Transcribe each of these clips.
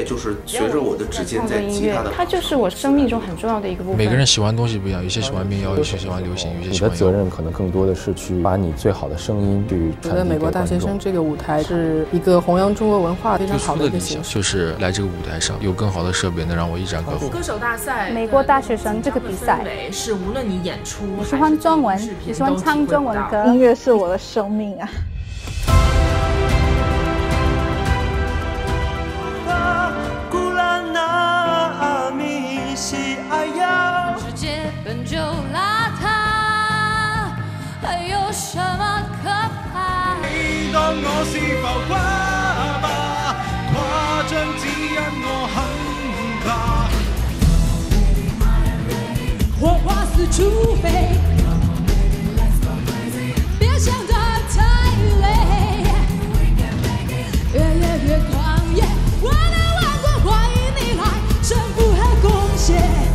就是随着我的指尖在吉他的， 它就是我生命中很重要的一个部分。 每个人喜欢的东西不一样，有些喜欢民谣，有些喜欢流行，有些喜欢。 你的责任可能更多的是去把你最好的声音去传递给观众。 我觉得美国大学生这个舞台是一个弘扬中国文化非常好的一个形式，就是来这个舞台上有更好的设备，能让我一展歌喉。 歌手大赛， 美国大学生这个比赛是无论你演出， 我喜欢中文，我喜欢唱中文歌， 音乐是我的生命啊。 世界本就邋遢，还有什么可怕？ 你當我是浮誇吧，誇張只因我很怕。 火花四處飛，別想得太累，越狂野，我的王國歡迎你來，征服和貢獻。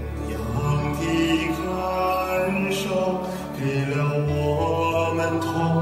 给了我们同